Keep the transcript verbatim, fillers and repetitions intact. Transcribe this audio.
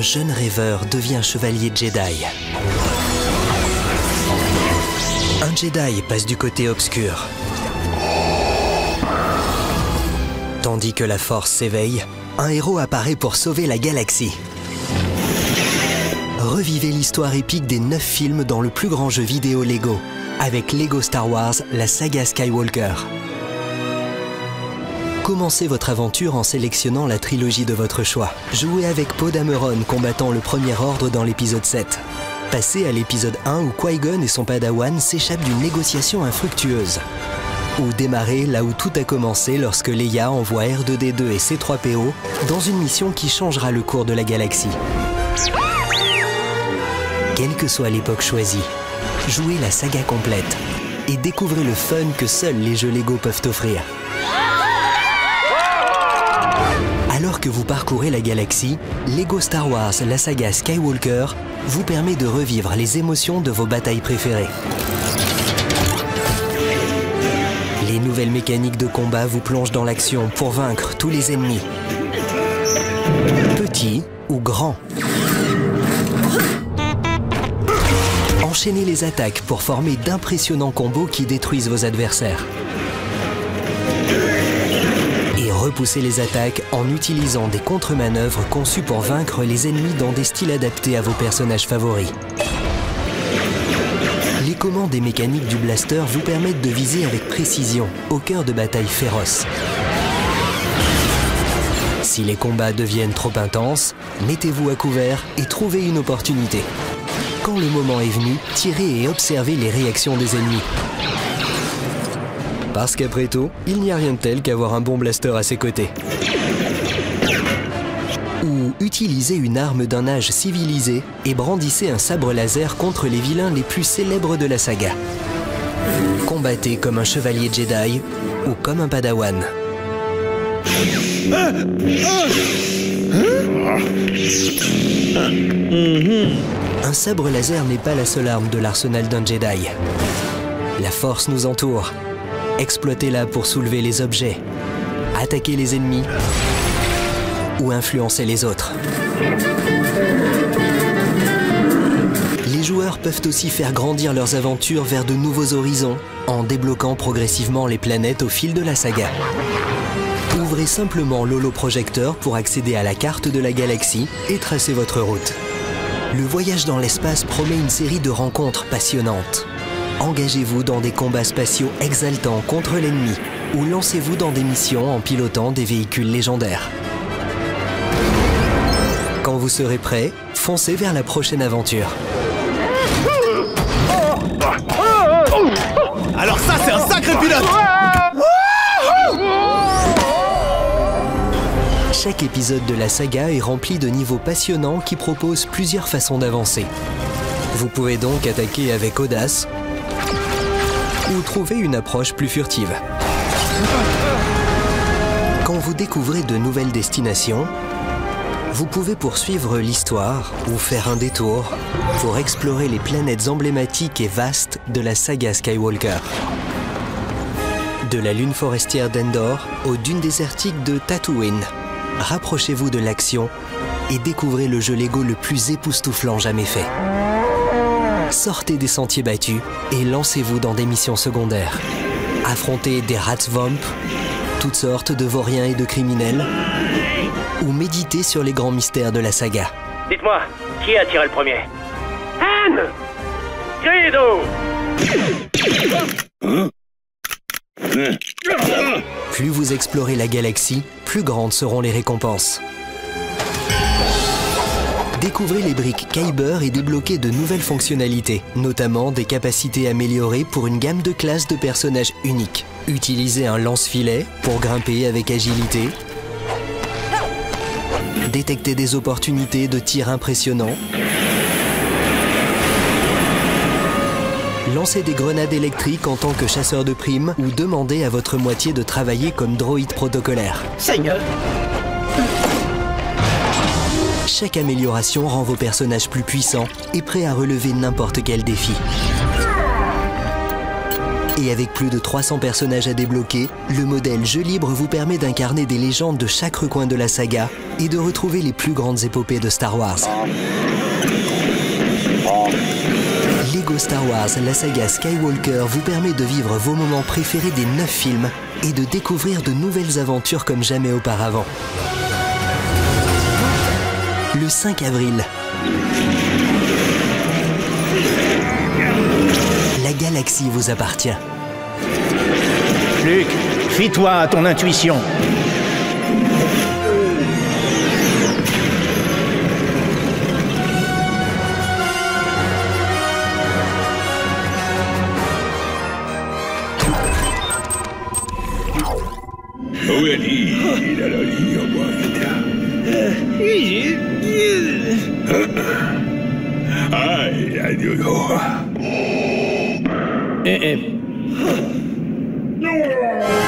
jeune rêveur devient chevalier Jedi. Un Jedi passe du côté obscur. Tandis que la Force s'éveille, un héros apparaît pour sauver la galaxie. Revivez l'histoire épique des neuf films dans le plus grand jeu vidéo Lego, avec Lego Star Wars, la saga Skywalker. Commencez votre aventure en sélectionnant la trilogie de votre choix. Jouez avec Poe Dameron combattant le Premier Ordre dans l'épisode sept. Passez à l'épisode un où Qui-Gon et son padawan s'échappent d'une négociation infructueuse. Ou démarrez là où tout a commencé lorsque Leia envoie R deux D deux et C trois P O dans une mission qui changera le cours de la galaxie. Quelle que soit l'époque choisie, jouez la saga complète et découvrez le fun que seuls les jeux Lego peuvent offrir. Alors que vous parcourez la galaxie, Lego Star Wars, la saga Skywalker, vous permet de revivre les émotions de vos batailles préférées. Les nouvelles mécaniques de combat vous plongent dans l'action pour vaincre tous les ennemis, petits ou grands. Enchaînez les attaques pour former d'impressionnants combos qui détruisent vos adversaires. Et repoussez les attaques en utilisant des contre-manœuvres conçues pour vaincre les ennemis dans des styles adaptés à vos personnages favoris. Les commandes et mécaniques du blaster vous permettent de viser avec précision au cœur de batailles féroces. Si les combats deviennent trop intenses, mettez-vous à couvert et trouvez une opportunité. Quand le moment est venu, tirez et observez les réactions des ennemis. Parce qu'après tout, il n'y a rien de tel qu'avoir un bon blaster à ses côtés. Ou utilisez une arme d'un âge civilisé et brandissez un sabre laser contre les vilains les plus célèbres de la saga. Combattez comme un chevalier Jedi ou comme un padawan. Ah ah Un sabre laser n'est pas la seule arme de l'arsenal d'un Jedi. La Force nous entoure. Exploitez-la pour soulever les objets, attaquer les ennemis ou influencer les autres. Les joueurs peuvent aussi faire grandir leurs aventures vers de nouveaux horizons en débloquant progressivement les planètes au fil de la saga. Ouvrez simplement l'holoprojecteur pour accéder à la carte de la galaxie et tracer votre route. Le voyage dans l'espace promet une série de rencontres passionnantes. Engagez-vous dans des combats spatiaux exaltants contre l'ennemi ou lancez-vous dans des missions en pilotant des véhicules légendaires. Quand vous serez prêt, foncez vers la prochaine aventure. Alors ça, c'est un sacré pilote! Chaque épisode de la saga est rempli de niveaux passionnants qui proposent plusieurs façons d'avancer. Vous pouvez donc attaquer avec audace ou trouver une approche plus furtive. Quand vous découvrez de nouvelles destinations, vous pouvez poursuivre l'histoire ou faire un détour pour explorer les planètes emblématiques et vastes de la saga Skywalker. De la lune forestière d'Endor aux dunes désertiques de Tatooine, rapprochez-vous de l'action et découvrez le jeu Lego le plus époustouflant jamais fait. Sortez des sentiers battus et lancez-vous dans des missions secondaires. Affrontez des Ratsvomp, toutes sortes de vauriens et de criminels, ou méditez sur les grands mystères de la saga. Dites-moi, qui a tiré le premier? Han! Greedo! Plus vous explorez la galaxie, plus grandes seront les récompenses. Découvrez les briques Kyber et débloquez de nouvelles fonctionnalités, notamment des capacités améliorées pour une gamme de classes de personnages uniques. Utilisez un lance-filet pour grimper avec agilité. Détectez des opportunités de tir impressionnants. Lancez des grenades électriques en tant que chasseur de primes ou demandez à votre moitié de travailler comme droïde protocolaire. Seigneur! Chaque amélioration rend vos personnages plus puissants et prêts à relever n'importe quel défi. Et avec plus de trois cents personnages à débloquer, le modèle Jeu Libre vous permet d'incarner des légendes de chaque recoin de la saga et de retrouver les plus grandes épopées de Star Wars. Lego Star Wars, la saga Skywalker vous permet de vivre vos moments préférés des neuf films et de découvrir de nouvelles aventures comme jamais auparavant. Le cinq avril, la galaxie vous appartient. Luke, fie-toi à ton intuition. Eh, eh.